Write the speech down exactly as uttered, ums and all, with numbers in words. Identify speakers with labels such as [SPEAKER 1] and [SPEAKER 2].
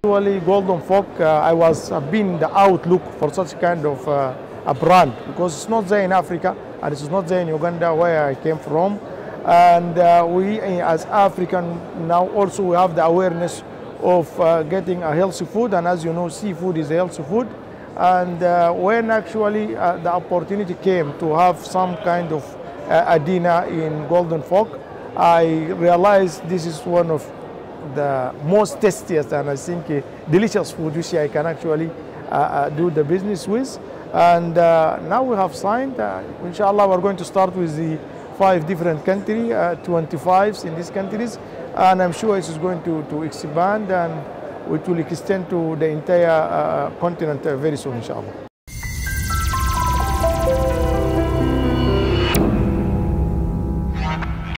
[SPEAKER 1] Actually, Golden Fork, uh, I was uh, been the outlook for such kind of uh, a brand because it's not there in Africa and it's not there in Uganda where I came from. And uh, we, as African, now also we have the awareness of uh, getting a healthy food. And as you know, seafood is a healthy food. And uh, when actually uh, the opportunity came to have some kind of uh, a dinner in Golden Fork, I realized this is one of the most tastiest and I think uh, delicious food which I can actually uh, uh, do the business with. And uh, now we have signed, uh, inshallah we're going to start with the five different countries, uh, twenty-five in these countries, and I'm sure it is going to, to expand and it will extend to the entire uh, continent uh, very soon, inshallah.